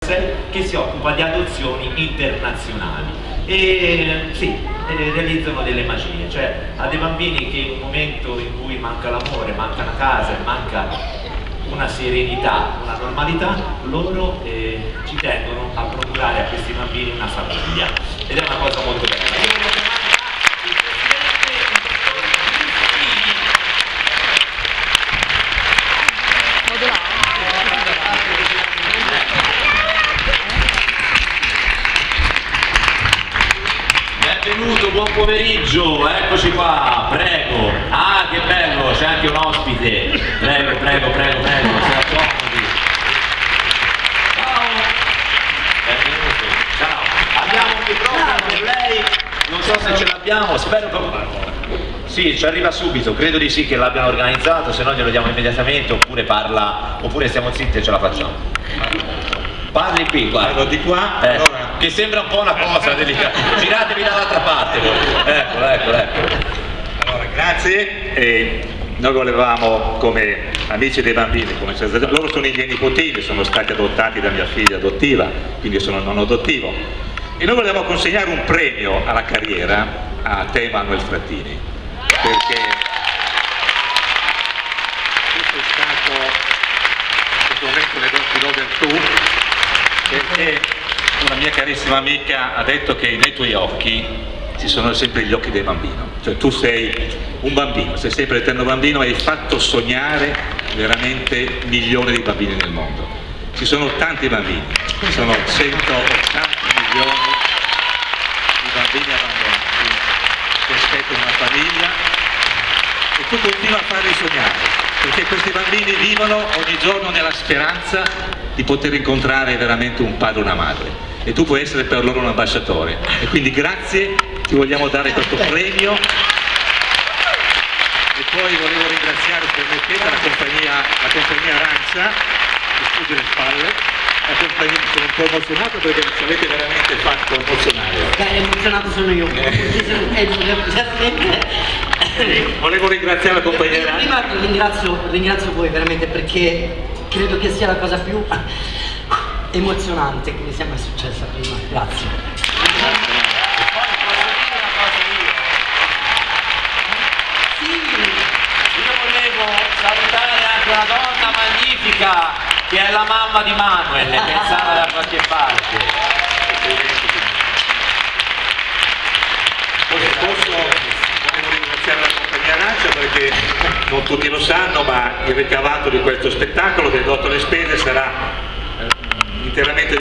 che si occupa di adozioni internazionali e sì, realizzano delle magie, cioè a dei bambini che in un momento in cui manca l'amore, manca una casa e manca una serenità, una normalità, loro ci tengono a procurare a questi bambini una famiglia ed è una cosa molto bella. Benvenuto, buon pomeriggio, eccoci qua, prego. Ah, che bello, c'è anche un ospite. Prego, prego, prego, prego, si accomodi. Ciao. Benvenuto, ciao. Abbiamo un microfono per lei, non so se ce l'abbiamo, spero che... Sì, ci arriva subito, credo di sì che l'abbiamo organizzato, se no glielo diamo immediatamente oppure parla, oppure stiamo zitti e ce la facciamo. Parli qui, guarda, di qua, allora... che sembra un po' una cosa delicata. Giratevi dall'altra parte voi. Eccolo, eccolo, eccolo. Allora, grazie. Noi volevamo, come amici dei bambini, loro sono i miei nipotini, sono stati adottati da mia figlia adottiva, quindi sono il nonno adottivo. E noi volevamo consegnare un premio alla carriera a te, Emanuele Frattini, perché questo è stato, in questo momento ti do del tu, perché una mia carissima amica ha detto che nei tuoi occhi ci sono sempre gli occhi del bambino, cioè tu sei un bambino, sei sempre l'eterno bambino e hai fatto sognare veramente milioni di bambini nel mondo. Ci sono tanti bambini, ci sono 180 milioni di bambini abbandonati che aspettano una famiglia e tu continui a farli sognare, perché questi bambini vivono ogni giorno nella speranza di poter incontrare veramente un padre o una madre e tu puoi essere per loro un ambasciatore e quindi grazie, ti vogliamo dare questo premio e poi volevo ringraziare, permettete, la compagnia Arancia, mi sfugge le spalle, la compagnia, sono un po' emozionato perché ci avete veramente fatto emozionare. Emozionato sono io, volevo ringraziare la compagnia Arancia. Prima ringrazio voi veramente perché credo che sia la cosa più emozionante che mi sia mai successa prima. Grazie. Io volevo salutare anche una donna magnifica che è la mamma di Manuel, pensava da qualche parte. Volevo ringraziare la compagnia Arancia perché non tutti lo sanno, ma il ricavato di questo spettacolo che è ridotto alle spese sarà interamente